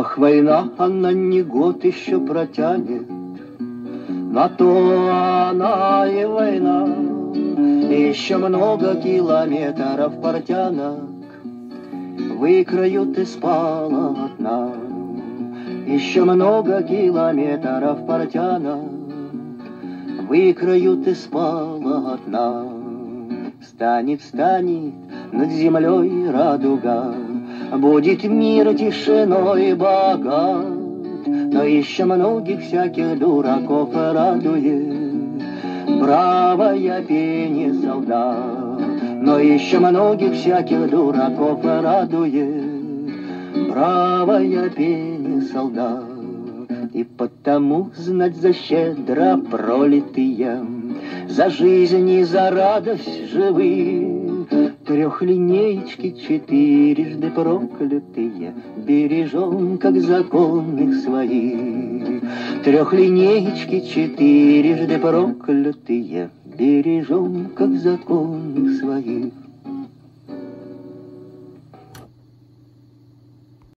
Ах, война, она не год еще протянет, на то она и война. Еще много километров портянок выкроют из полотна. Еще много километров портянок выкроют из полотна. Станет, станет над землей радуга, будет мир тишиной богат. Но еще многих всяких дураков радует бравая пение солдат. Но еще многих всяких дураков радует бравая пение солдат. И потому знать за щедро пролитые, за жизнь и за радость живых, трехлинеечки четырежды проклятые бережем, как законных своих. Трехлинеечки четырежды проклятые бережем, как законных своих.